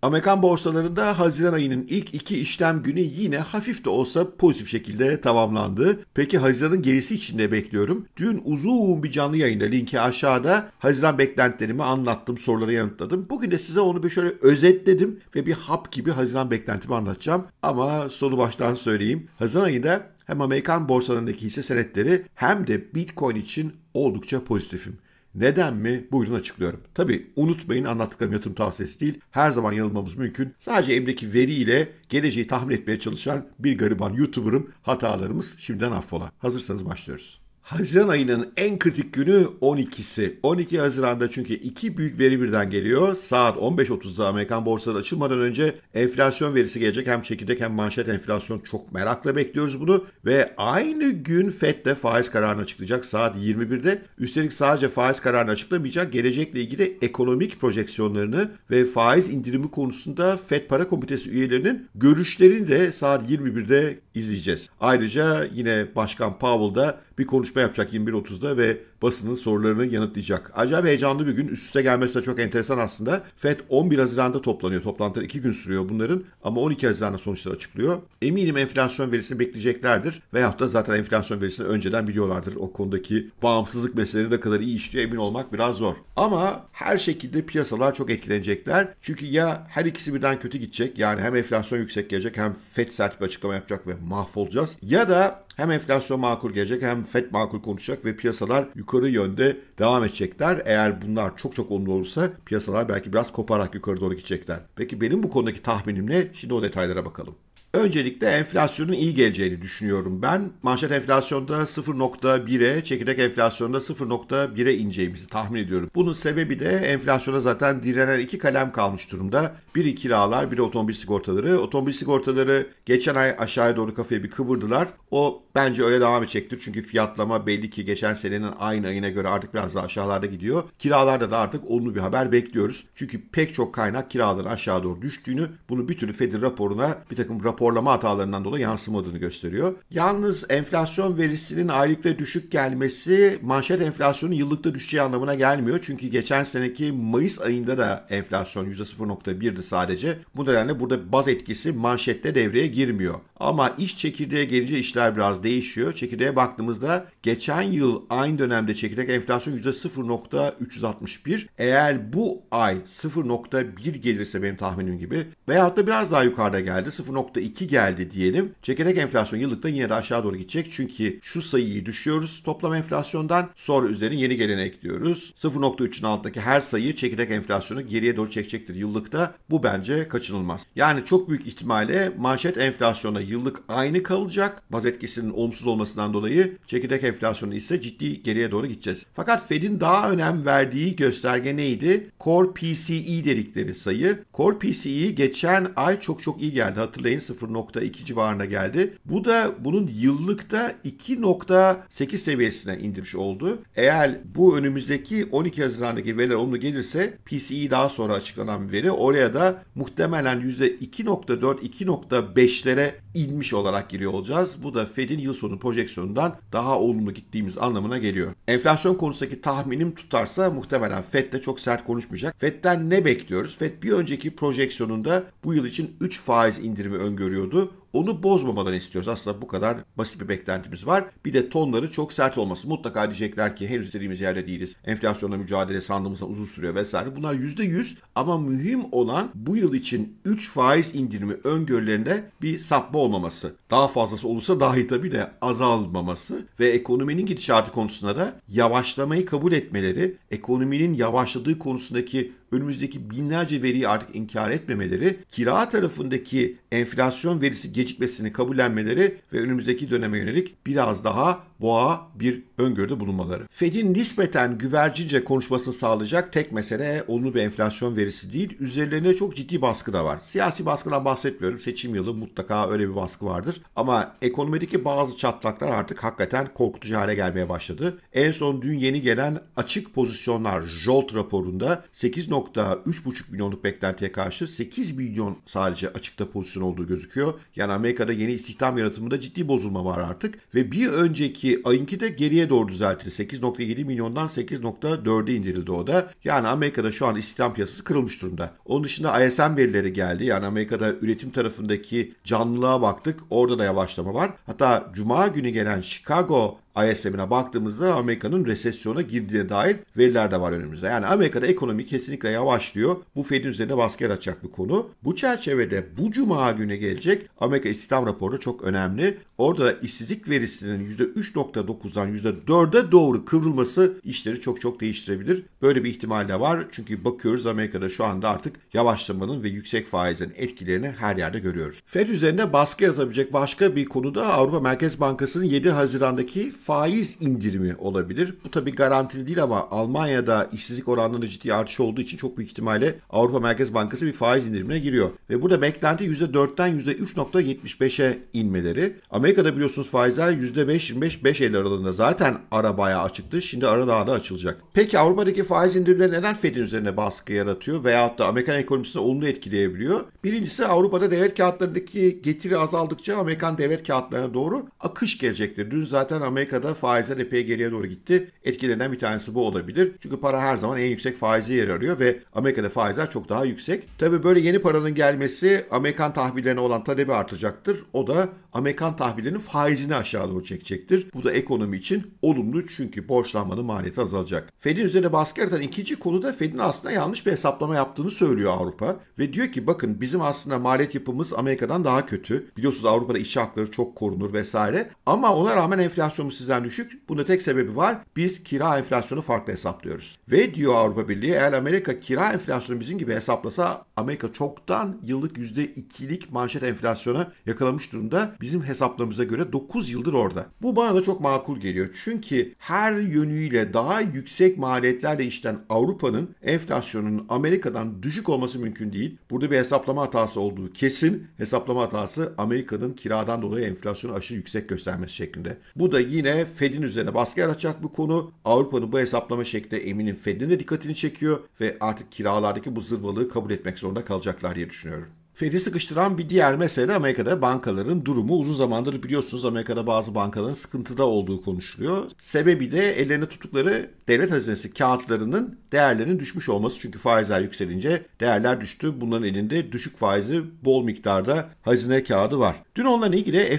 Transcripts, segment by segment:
Amerikan borsalarında Haziran ayının ilk iki işlem günü yine hafif de olsa pozitif şekilde tamamlandı. Peki Haziran'ın gerisi için ne bekliyorum? Dün uzun bir canlı yayında linki aşağıda Haziran beklentilerimi anlattım, soruları yanıtladım. Bugün de size onu bir şöyle özetledim ve bir hap gibi Haziran beklentimi anlatacağım. Ama sonu baştan söyleyeyim. Haziran ayında hem Amerikan borsalarındaki hisse senetleri hem de Bitcoin için oldukça pozitifim. Neden mi? Buyurun açıklıyorum. Tabii unutmayın, anlattıklarım yatırım tavsiyesi değil. Her zaman yanılmamız mümkün. Sadece elimdeki veriyle geleceği tahmin etmeye çalışan bir gariban YouTuber'ım. Hatalarımız şimdiden affola. Hazırsanız başlıyoruz. Haziran ayının en kritik günü 12'si. 12 Haziran'da çünkü iki büyük veri birden geliyor. Saat 15.30'da Amerikan borsaları açılmadan önce enflasyon verisi gelecek. Hem çekirdek hem manşet enflasyon, çok merakla bekliyoruz bunu. Ve aynı gün FED de faiz kararını açıklayacak saat 21'de. Üstelik sadece faiz kararını açıklamayacak, gelecekle ilgili ekonomik projeksiyonlarını ve faiz indirimi konusunda FED Para Komitesi üyelerinin görüşlerini de saat 21'de izleyeceğiz. Ayrıca yine Başkan Powell da bir konuşma yapacak 21.30'da ve basının sorularını yanıtlayacak. Acayip heyecanlı bir gün. Üst üste gelmesi de çok enteresan aslında. FED 11 Haziran'da toplanıyor. Toplantılar 2 gün sürüyor bunların ama 12 Haziran'da sonuçları açıklıyor. Eminim enflasyon verisini bekleyeceklerdir. Veyahut da zaten enflasyon verisini önceden biliyorlardır. O konudaki bağımsızlık meseleleri ne kadar iyi işliyor emin olmak biraz zor. Ama her şekilde piyasalar çok etkilenecekler. Çünkü ya her ikisi birden kötü gidecek, yani hem enflasyon yüksek gelecek hem FED sert bir açıklama yapacak ve mahvolacağız. Ya da hem enflasyon makul gelecek hem FED makul konuşacak ve piyasalar yukarı yönde devam edecekler. Eğer bunlar çok çok olumlu olursa piyasalar belki biraz koparak yukarı doğru gidecekler. Peki benim bu konudaki tahminim ne? Şimdi o detaylara bakalım. Öncelikle enflasyonun iyi geleceğini düşünüyorum ben. Manşet enflasyonda 0.1'e, çekirdek enflasyonda 0.1'e ineceğimizi tahmin ediyorum. Bunun sebebi de enflasyona zaten direnen iki kalem kalmış durumda. Biri kiralar, biri otomobil sigortaları. Otomobil sigortaları geçen ay aşağıya doğru kafaya bir kıvırdılar. O bence öyle devam edecektir. Çünkü fiyatlama belli ki geçen senenin aynı ayına göre artık biraz daha aşağılarda gidiyor. Kiralarda da artık olumlu bir haber bekliyoruz. Çünkü pek çok kaynak kiraların aşağı doğru düştüğünü, bunu bir türlü Fed'in raporuna bir takım raporlama hatalarından dolayı yansımadığını gösteriyor. Yalnız enflasyon verisinin aylıkta düşük gelmesi manşet enflasyonun yıllıkta düşeceği anlamına gelmiyor. Çünkü geçen seneki Mayıs ayında da enflasyon %0.1'di sadece. Bu nedenle burada baz etkisi manşette devreye girmiyor. Ama iş çekirdeğe gelince işler biraz değişiyor. Çekirdeğe baktığımızda geçen yıl aynı dönemde çekirdek enflasyon %0.361. Eğer bu ay 0.1 gelirse benim tahminim gibi veyahut da biraz daha yukarıda geldi 0.2 geldi diyelim. Çekirdek enflasyon yıllıkta yine de aşağı doğru gidecek. Çünkü şu sayıyı düşüyoruz toplam enflasyondan, sonra üzerine yeni geleni ekliyoruz. 0.3'ün altındaki her sayı çekirdek enflasyonu geriye doğru çekecektir yıllıkta. Bu bence kaçınılmaz. Yani çok büyük ihtimalle manşet enflasyona yıllık aynı kalacak. Baz etkisinin olumsuz olmasından dolayı çekirdek enflasyonu ise ciddi geriye doğru gideceğiz. Fakat Fed'in daha önem verdiği gösterge neydi? Core PCE dedikleri sayı. Core PCE geçen ay çok iyi geldi. Hatırlayın 0.2 civarına geldi. Bu da bunun yıllıkta 2.8 seviyesine indirmiş oldu. Eğer bu önümüzdeki 12 Haziran'daki veriler olumlu gelirse PCE daha sonra açıklanan bir veri. Oraya da muhtemelen %2.4-2.5'lere inmiş olarak giriyor olacağız. Bu da Fed'in yıl sonu projeksiyonundan daha olumlu gittiğimiz anlamına geliyor. Enflasyon konusundaki tahminim tutarsa muhtemelen Fed de çok sert konuşmayacak. Fed'den ne bekliyoruz? Fed bir önceki projeksiyonunda bu yıl için 3 faiz indirimi öngörüyordu. Onu bozmamadan istiyoruz. Aslında bu kadar basit bir beklentimiz var. Bir de tonları çok sert olması. Mutlaka diyecekler ki henüz istediğimiz yerde değiliz. Enflasyonla mücadele sandığımızda uzun sürüyor vesaire. Bunlar %100 ama mühim olan bu yıl için 3 faiz indirimi öngörülerinde bir sapma olmaması. Daha fazlası olursa dahi tabii de azalmaması ve ekonominin gidişatı konusunda da yavaşlamayı kabul etmeleri, ekonominin yavaşladığı konusundaki önümüzdeki binlerce veriyi artık inkar etmemeleri, kira tarafındaki enflasyon verisi gecikmesini kabullenmeleri ve önümüzdeki döneme yönelik biraz daha boğa bir öngörüde bulunmaları. Fed'in nispeten güvercince konuşmasını sağlayacak tek mesele olumlu bir enflasyon verisi değil, üzerlerine çok ciddi baskı da var. Siyasi baskıdan bahsetmiyorum. Seçim yılı mutlaka öyle bir baskı vardır. Ama ekonomideki bazı çatlaklar artık hakikaten korkutucu hale gelmeye başladı. En son dün yeni gelen açık pozisyonlar JOLT raporunda 8.2 1,5 milyonluk beklentiye karşı 8 milyon sadece açıkta pozisyon olduğu gözüküyor. Yani Amerika'da yeni istihdam yaratımında ciddi bozulma var artık ve bir önceki ayınki de geriye doğru düzeltildi. 8,7 milyondan 8,4'e indirildi o da. Yani Amerika'da şu an istihdam piyasası kırılmış durumda. Onun dışında ISM verileri geldi. Yani Amerika'da üretim tarafındaki canlılığa baktık. Orada da yavaşlama var. Hatta Cuma günü gelen Chicago ISM'ine baktığımızda Amerika'nın resesyona girdiğine dair veriler de var önümüzde. Yani Amerika'da ekonomi kesinlikle yavaşlıyor. Bu Fed'in üzerine baskı yaratacak bir konu. Bu çerçevede bu Cuma günü gelecek Amerika istihdam raporu çok önemli. Orada da işsizlik verisinin %3,9'dan %4'e doğru kıvrılması işleri çok değiştirebilir. Böyle bir ihtimal de var. Çünkü bakıyoruz Amerika'da şu anda artık yavaşlamanın ve yüksek faizlerin etkilerini her yerde görüyoruz. Fed üzerine baskı yaratabilecek başka bir konu da Avrupa Merkez Bankası'nın 7 Haziran'daki faiz indirimi olabilir. Bu tabii garantili değil ama Almanya'da işsizlik oranlarında ciddi artış olduğu için çok büyük ihtimalle Avrupa Merkez Bankası bir faiz indirimine giriyor. Ve burada beklenti %4'ten %3,75'e inmeleri. Amerika'da biliyorsunuz faizler %5,25-5,50 aralığında zaten ara bayağı açıktı. Şimdi ara daha da açılacak. Peki Avrupa'daki faiz indirimleri neden Fed'in üzerine baskı yaratıyor veyahut da Amerikan ekonomisini olumlu etkileyebiliyor? Birincisi Avrupa'da devlet kağıtlarındaki getiri azaldıkça Amerikan devlet kağıtlarına doğru akış gelecektir. Dün zaten Amerika'da faizler epey geriye doğru gitti. Etkilerinden bir tanesi bu olabilir. Çünkü para her zaman en yüksek faizi yer arıyor ve Amerika'da faizler çok daha yüksek. Tabii böyle yeni paranın gelmesi Amerikan tahvillerine olan talebi artacaktır. O da Amerikan tahvillerinin faizini aşağı doğru çekecektir. Bu da ekonomi için olumlu çünkü borçlanmanın maliyeti azalacak. Fed'in üzerine baskı yaratan ikinci konu da Fed'in aslında yanlış bir hesaplama yaptığını söylüyor Avrupa. Ve diyor ki bakın bizim aslında maliyet yapımız Amerika'dan daha kötü. Biliyorsunuz Avrupa'da işçi hakları çok korunur vesaire. Ama ona rağmen enflasyonumuz sizden düşük. Bunun tek sebebi var. Biz kira enflasyonu farklı hesaplıyoruz. Ve diyor Avrupa Birliği eğer Amerika kira enflasyonu bizim gibi hesaplasa Amerika çoktan yıllık %2'lik manşet enflasyona yakalamış durumda. Bizim hesaplarımıza göre 9 yıldır orada. Bu bana da çok makul geliyor. Çünkü her yönüyle daha yüksek maliyetlerle işlenen Avrupa'nın enflasyonunun Amerika'dan düşük olması mümkün değil. Burada bir hesaplama hatası olduğu kesin. Hesaplama hatası Amerika'nın kiradan dolayı enflasyonu aşırı yüksek göstermesi şeklinde. Bu da yine Fed'in üzerine baskı yaratacak bir konu. Avrupa'nın bu hesaplama şekli eminim Fed'in de dikkatini çekiyor ve artık kiralardaki bu zırvalığı kabul etmek zorunda kalacaklar diye düşünüyorum. Fed'i sıkıştıran bir diğer mesele de Amerika'da bankaların durumu. Uzun zamandır biliyorsunuz Amerika'da bazı bankaların sıkıntıda olduğu konuşuluyor. Sebebi de ellerine tuttukları devlet hazinesi kağıtlarının değerlerinin düşmüş olması. Çünkü faizler yükselince değerler düştü. Bunların elinde düşük faizli bol miktarda hazine kağıdı var. Dün onunla ilgili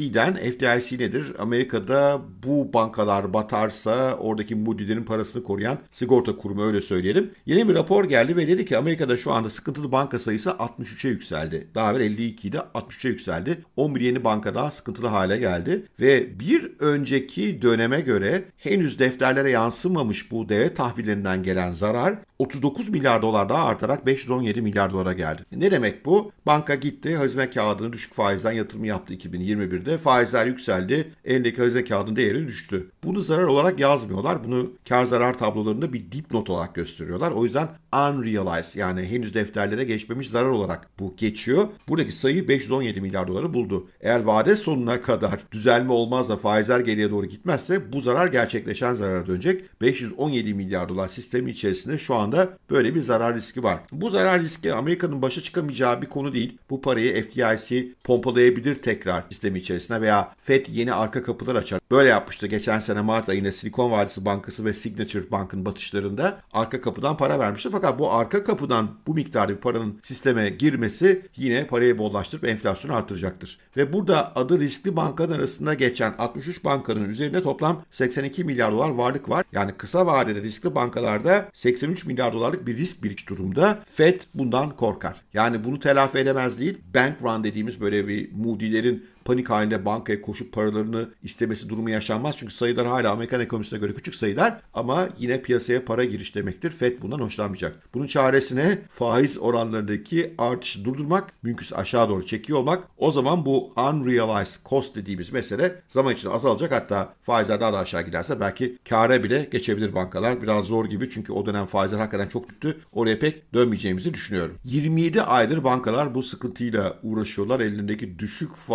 FDIC nedir? Amerika'da bu bankalar batarsa oradaki Moody'lerin parasını koruyan sigorta kurumu öyle söyleyelim. Yeni bir rapor geldi ve dedi ki Amerika'da şu anda sıkıntılı banka sayısı 63'e yükseldi. Daha evvel 52 idi 63'e yükseldi. 11 yeni banka daha sıkıntılı hale geldi. Ve bir önceki döneme göre henüz defterlere yansımamış bu devlet tahvillerinden gelen zarar 39 milyar dolar daha artarak 517 milyar dolara geldi. Ne demek bu? Banka gitti hazine kağıdını düşük faizden yatırımı yaptı 2021'de. Faizler yükseldi. Elindeki hazine kağıdının değeri düştü. Bunu zarar olarak yazmıyorlar. Bunu kar zarar tablolarında bir dipnot olarak gösteriyorlar. O yüzden unrealized yani henüz defterlere geçmemiş zarar olarak bu geçiyor. Buradaki sayı 517 milyar doları buldu. Eğer vade sonuna kadar düzelme olmaz da faizler geriye doğru gitmezse bu zarar gerçekleşen zarara dönecek. 517 milyar dolar sistemi içerisinde şu anda böyle bir zarar riski var. Bu zarar riski Amerika'nın başa çıkamayacağı bir konu değil. Bu parayı FDIC pompalayabilir tekrar sistemi içerisine veya Fed yeni arka kapılar açar. Böyle yapmıştı geçen sene Mart ayında Silikon Vadisi Bankası ve Signature Bank'ın batışlarında arka kapıdan para vermişti. Fakat bu arka kapıdan bu miktarda bir paranın sisteme girmesi yine parayı bollaştırıp enflasyonu artıracaktır. Ve burada adı riskli bankalar arasında geçen 63 bankanın üzerinde toplam 82 milyar dolar varlık var. Yani kısa vadede riskli bankalarda 83 milyar dolarlık bir risk birikmiş durumda. Fed bundan korkar. Yani bunu telafi edemez değil. Bank run dediğimiz böyle bir Moody'lerin panik halinde bankaya koşup paralarını istemesi durumu yaşanmaz. Çünkü sayılar hala Amerikan ekonomisine göre küçük sayılar ama yine piyasaya para giriş demektir. Fed bundan hoşlanmayacak. Bunun çaresine faiz oranlarındaki artışı durdurmak, mümkünse aşağı doğru çekiyor olmak. O zaman bu unrealized cost dediğimiz mesele zaman içinde azalacak. Hatta faizler daha da aşağı giderse belki kâra bile geçebilir bankalar. Biraz zor gibi çünkü o dönem faizler hakikaten çok düştü. Oraya pek dönmeyeceğimizi düşünüyorum. 27 aydır bankalar bu sıkıntıyla uğraşıyorlar. Ellerindeki düşük faizli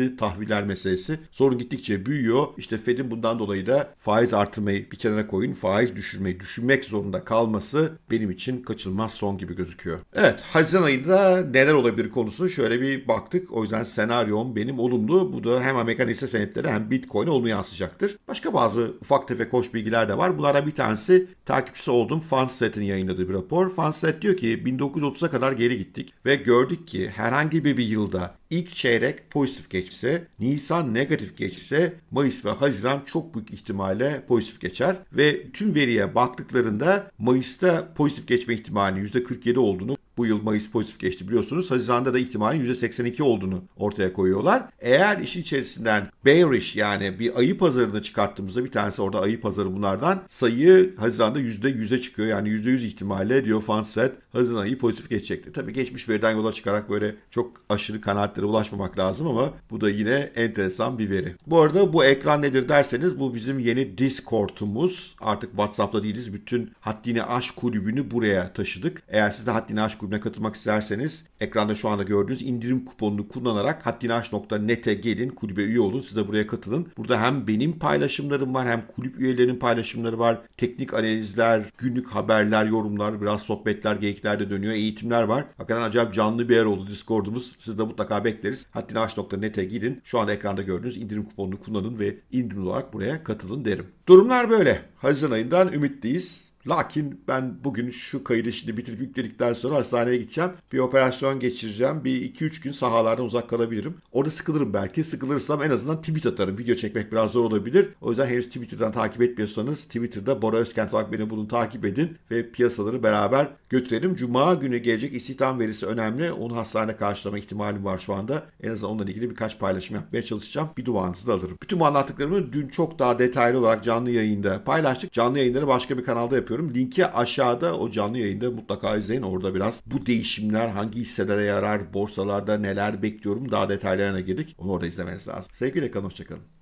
faizli tahviller meselesi. Sorun gittikçe büyüyor. İşte Fed'in bundan dolayı da faiz artırmayı bir kenara koyun, faiz düşürmeyi düşünmek zorunda kalması benim için kaçınılmaz son gibi gözüküyor. Evet, Haziran ayında neler olabilir konusunu şöyle bir baktık. O yüzden senaryom benim olumlu. Bu da hem Amerikan hisse senetleri hem Bitcoin'e olumlu yansıyacaktır. Başka bazı ufak tefek hoş bilgiler de var. Bunlardan bir tanesi takipçisi olduğum Fundstrat'in yayınladığı bir rapor. Fundstrat diyor ki 1930'a kadar geri gittik ve gördük ki herhangi bir yılda ilk çeyrek pozitif geçse, Nisan negatif geçse, Mayıs ve Haziran çok büyük ihtimalle pozitif geçer ve tüm veriye baktıklarında Mayıs'ta pozitif geçme ihtimalinin %47 olduğunu, bu yıl Mayıs pozitif geçti biliyorsunuz. Haziran'da da ihtimalin %82 olduğunu ortaya koyuyorlar. Eğer işin içerisinden bearish yani bir ayı pazarını çıkarttığımızda bir tanesi orada ayı pazarı bunlardan sayı Haziran'da %100'e çıkıyor. Yani %100 ihtimalle diyor Fundstrat Haziran ayı pozitif geçecektir. Tabii geçmiş veriden yola çıkarak böyle çok aşırı kanaatlere ulaşmamak lazım ama bu da yine enteresan bir veri. Bu arada bu ekran nedir derseniz bu bizim yeni Discord'umuz. Artık WhatsApp'ta değiliz. Bütün Haddini Aşk kulübünü buraya taşıdık. Eğer siz de Haddini Aşk kulübüne katılmak isterseniz ekranda şu anda gördüğünüz indirim kuponunu kullanarak haddinaş.net'e gelin, kulübe üye olun, siz de buraya katılın. Burada hem benim paylaşımlarım var hem kulüp üyelerinin paylaşımları var. Teknik analizler, günlük haberler, yorumlar, biraz sohbetler, geyikler de dönüyor. Eğitimler var. Hakikaten acayip canlı bir yer oldu Discord'umuz. Siz de mutlaka bekleriz. Haddinaş.net'e gidin. Şu anda ekranda gördüğünüz indirim kuponunu kullanın ve indirim olarak buraya katılın derim. Durumlar böyle. Haziran ayından ümitliyiz. Lakin ben bugün şu kaydı şimdi bitirip yükledikten sonra hastaneye gideceğim. Bir operasyon geçireceğim. Bir 2-3 gün sahalardan uzak kalabilirim. Orada sıkılırım belki. Sıkılırsam en azından tweet atarım. Video çekmek biraz zor olabilir. O yüzden henüz Twitter'dan takip etmiyorsanız Twitter'da Bora Özkent olarak beni bulun, takip edin ve piyasaları beraber götürelim. Cuma günü gelecek istihdam verisi önemli. Onu hastanede karşılama ihtimalim var şu anda. En azından onunla ilgili birkaç paylaşım yapmaya çalışacağım. Bir duanızı da alırım. Bütün bu anlattıklarımı dün çok daha detaylı olarak canlı yayında paylaştık. Canlı yayınları başka bir kanalda yapıyorum. Linki aşağıda, o canlı yayında mutlaka izleyin. Orada biraz bu değişimler hangi hisselere yarar, borsalarda neler bekliyorum daha detaylarına girdik. Onu orada izlemeniz lazım. Sevgiyle kalın, hoşçakalın.